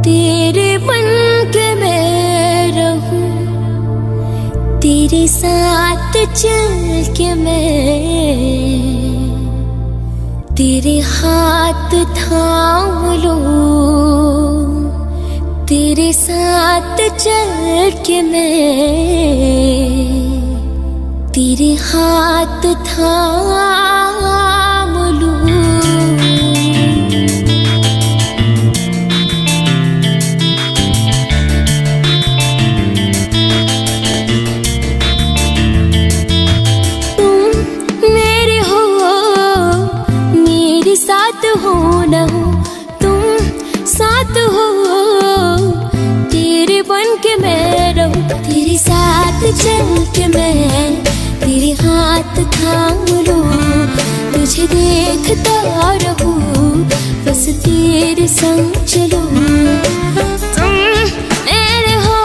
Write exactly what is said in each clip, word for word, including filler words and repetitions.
तेरे बन के मैं रहूं, तेरे साथ चल के मैं तेरे हाथ थाम लूं, तेरे साथ चल के मैं तेरे हाथ थाम लूं। तुम मेरे हो, मेरे साथ हो ना हो, तुम साथ हो, तेरे बन के मैं रहूं, तेरे साथ चल के मैं तेरे हाथ थाम लूं, तुझे देखता रहूं, बस तेरे संग चलूं। तुम मेरे हो,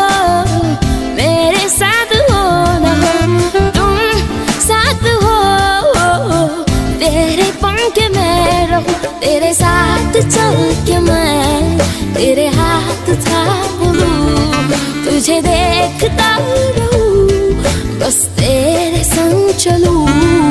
मेरे साथ हो ना हो, तुम साथ हो, तेरे बन के मैं रहूं, तेरे साथ चल के मैं तेरे हाथ थाम लूं, तुझे देखता रहूं, बस तेरे संग चलूं।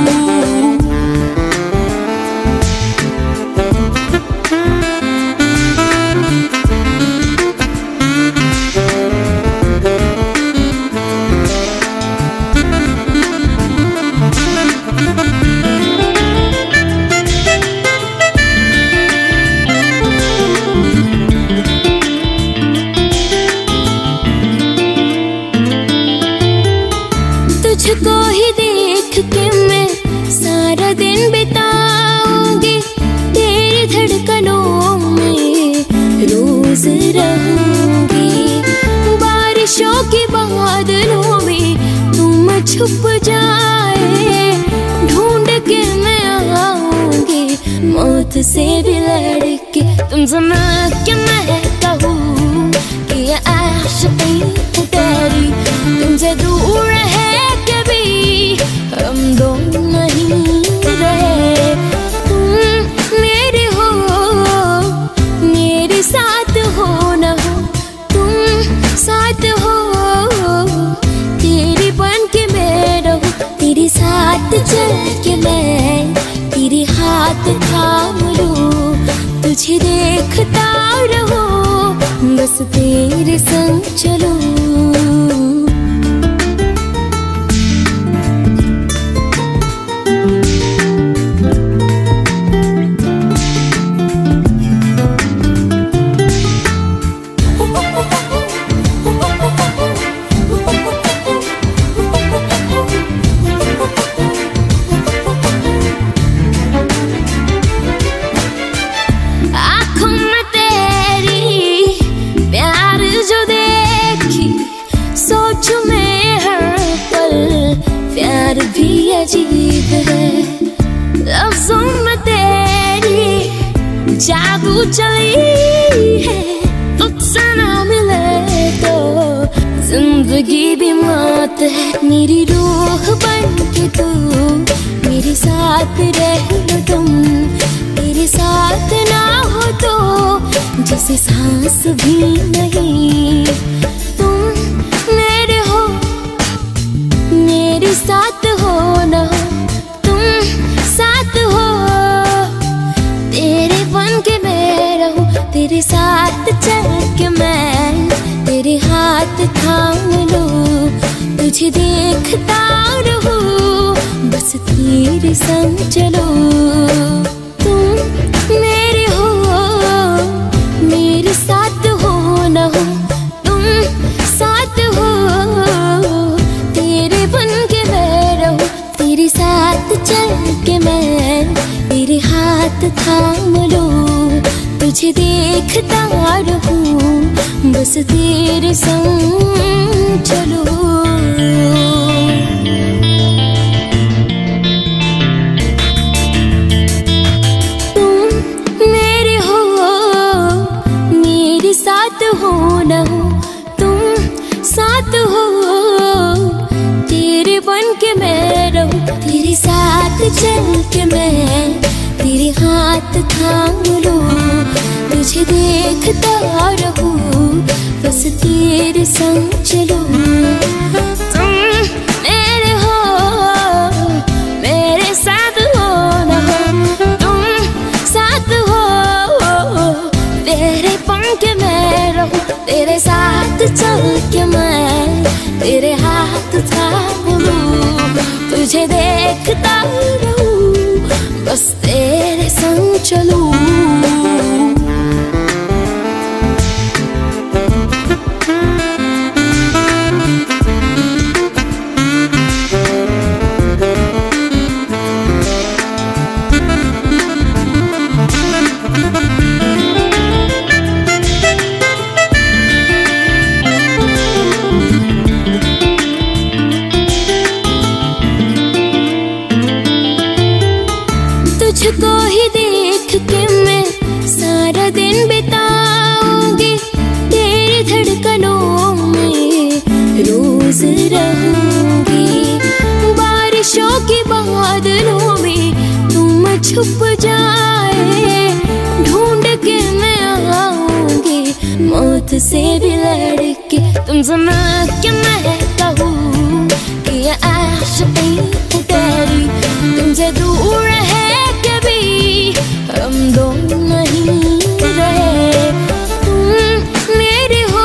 तुझको ही देख के मैं सारा दिन बिताऊंगी, तेरी धड़कनों में रोज रहूंगी, बारिशों के बादलों में तुम छुप जाए, ढूंढ के मैं आऊंगी, मौत से भी लड़ के तुमसे मिल के मैं कहूँ कि ये आशिकी है तेरी, तुमसे दूर है हम दोनों नहीं रहे। तुम मेरे हो, मेरे साथ हो ना हो, तुम साथ हो, तेरे बन के मैं रहूं, तेरे साथ चल के मैं तेरे हाथ थाम लूं, तुझे देखता रहूं, बस तेरे संग चलूं। भी अजीब है लफ्ज़ों में तेरी जादू चली है, तुझसे ना मिले तो जिंदगी भी मौत है, मेरी रूह बन के तू मेरे साथ रह लो, तुम तेरे साथ ना हो तो जैसे सांस भी नहीं। तुम मेरे हो, मेरे साथ हो ना हो, तुम साथ हो, तेरे बन के मैं रहूं, तेरे साथ चल के मैं तेरे हाथ थाम लूं, तुझे देखता रहूं, बस तेरे संग चलूं। तुम मेरे हो, मेरे साथ हो ना हो, तुम साथ हो, तेरे बन के मैं रहूं, तेरे साथ चल के मैं तेरे हाथ थाम लूं, तुझे देखता रहूं, बस तेरे संग चलूं। तुम मेरे हो, मेरे साथ हो ना हो, तुम साथ हो, तेरे बन के मैं रहूं, तेरे साथ चल के मैं तेरे हाथ थाम लूं, तुझे देखता तेरे संग चलूं। तुम मेरे हो, मेरे साथ हो ना हो, तुम साथ हो, तेरे पंख में रहूं, तेरे साथ चल के मैं तेरे हाथ थाम लूं। तुझे देखता रहूं, बस तेरे संग चलूं। तुझको ही देख के मैं सारा दिन बिताऊंगी, तेरी धड़कनों में रोज रहूंगी। बारिशों के बादलों में तुम छुप जाए, ढूंढ के मैं आऊंगी मौत से भी लड़ के। तुमसे मिल के मैं कहूँ कि ये आशिकी है तेरी, तुमसे दूर है हम दोनों नहीं रहे। तुम मेरे हो,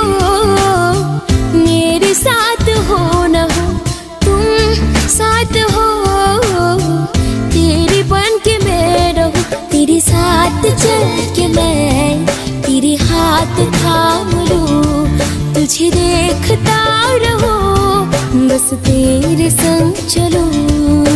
मेरे साथ हो ना हो, तुम साथ हो, तेरी बन के मैं रहूं, तेरे साथ चल के मैं तेरे हाथ थाम लूं। तुझे देखता रहूं, बस तेरे संग चलूं।